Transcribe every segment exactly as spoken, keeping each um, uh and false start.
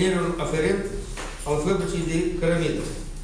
inginerul aferent al fabricii de cărămidă.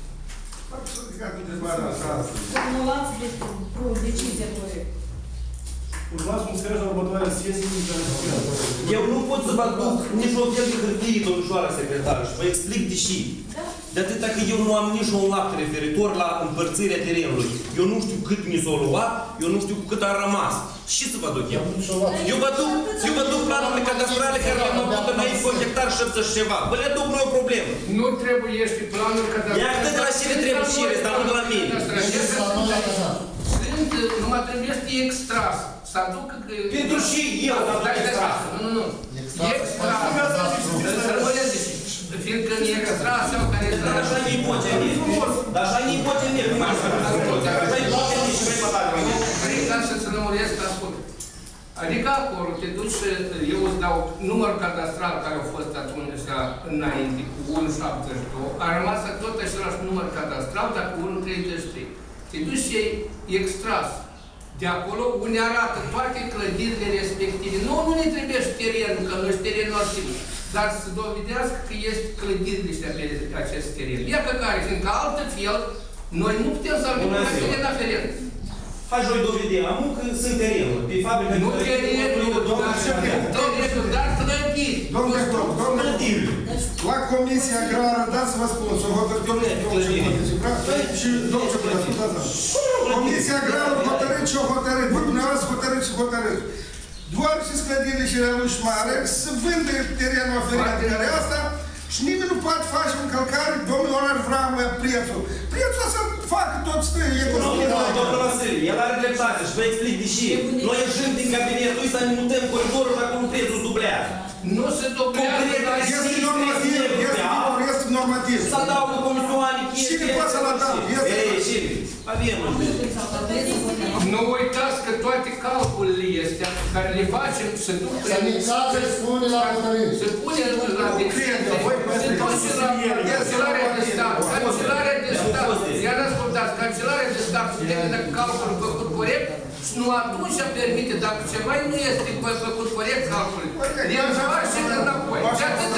Formulați de decizia corectă. Urmați cum scrie la următoarea sesiune internațională. Eu nu pot să vă duc nici o fel de hârtie, domnișoara secretară, și vă explic de și. De atâta că eu nu am nici un act referitor la împărțirea terenului. Eu nu știu cât mi s-o luat, eu nu știu cât a rămas. Și să vă duc eu? Eu vă duc, eu vă duc planurile cadastrale care le-am avut înainte cu un hectar șaptezeci și ceva. Vă le duc, nu e o problemă. Nu trebuie ești planuri cadastrale. Ia cât de la cine trebuie și ele, dar nu de la mine. Sunt, numai trebuie să fie extras. Să aducă că... Pentru și eu, dar nu extras. Nu, nu, nu. Extras. Să rămâneți și... Fiindcă e extras sau care e extras. Dar așa nu-i poate mie. Dar așa nu-i poate mie. Așa-i poate mie și vrei pătate. Vrei ca să-ți rămuresc, ascult. Adică acolo te duci și eu îți dau numărul cadastral care a fost atunci înainte cu unu șaptezeci și doi. A rămas tot același număr cadastral, dar cu unu treizeci și trei. Te duci și e extras. De acolo, unde arată toate clădirile respective. Nu, nu ne trebuie și terenul, că noi și terenul nu știm. Dar să dovedească că este clădirile ăștia pe acest teren. Ia că care, fiindcă altfel, noi nu putem să avem un teren aferent. Hai joi dovedem, am că sunt terenul. Pe fabrică... Nu terenul, dar clădiri. Domnule, domnule, la Comisia Agrară, dați să vă spun, să hotărât, și domnul ce până, ascultați. Comisia Agrară hotărât și o hotărât, bă, dumneavoastră hotărât și hotărât. Doar și sclădirile și reluși mare, să vândă terenul aferent care asta și nimeni nu poate face încălcare, domnul ăla ar vrea mai prețul. Prețul să facă tot stăi, economie. Domnul Vasile, el are dreptate și vă explic de ce. Noi ieșim din cabinetul ăsta, ne mutăm coridorul, dacă nu prețul se dublează. Nu se dublează. Este normativ, este normativ. Să adaugă comisioane, chestii. Cine poate să-l adaugă? Ei, cine? Avem. Nu uitați că toate calculele astea care le facem se duc să mixați, se spune la hotărâri. Se pune la decențe, se duce la Cancelarea de Stat. Cancelarea de Stat. Iar ascultați, Cancelarea de Stat se termină calculul făcut corect și nu atunci permite, dacă ceva nu este făcut corect calculul, le înșoară și înapoi. Și atâta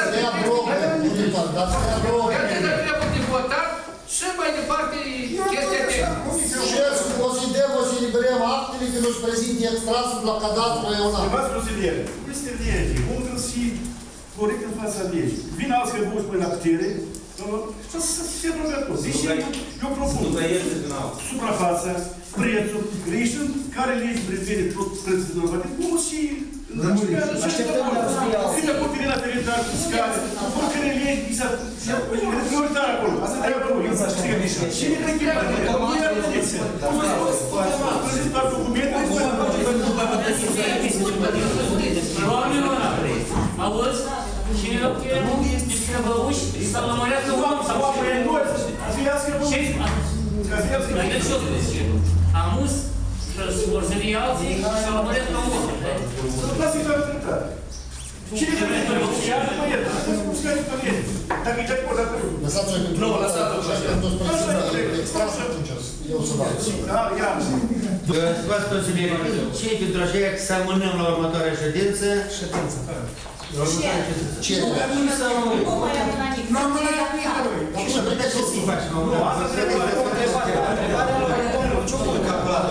trebuie de votat și mai departe chestia tehnică. Și o să dăm, o să eliberăm actele când își prezinte extrasul la cadastru eonat. Stimați consiliere, este lege, om trebuie să fie corect în fața legii. Vin alți că buși pe la putere, și să se rugă tot. Deci eu propun suprafața, prețul, greșind, care legi prevede prețul de normativ, cum și Așteptăm la fie alții. Câte copii la teritorial fiscale, oricare legi, prioritar acolo. Asta trebuie acolo. Cine că chiar de economia atenție? Cum să spun? Prezint doar documente. Oamenilor, auzi? Cine nu este scrăbăuși, să-l lămărească om sau ce? Ce? Amus, vor să fie alții, să-l lămărească om. Lasă-i doar dreptate. Cine trebuie să fie? Ia după el. Asta se buscare pe el. Dacă e de acord, dacă nu. Lăsați-o pentru... Nu, lăsați-o. Extrasul atunci. Eu să fac. Da, ia. Stimați consilieri, cine pentru aceea să amânăm la următoarea ședință? Ședință. Ce? Nu mai amâna nici. Nu amâna nici. Și să puteți să-i faci. Asta trebuie să o întrebare. Ce-o pun capulată?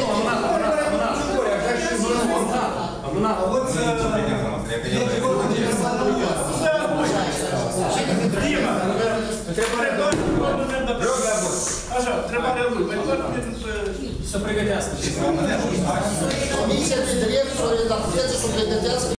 Așa, întrebarea lui. Să pregătească. Comisia de drept să o redacteze, să o pregătească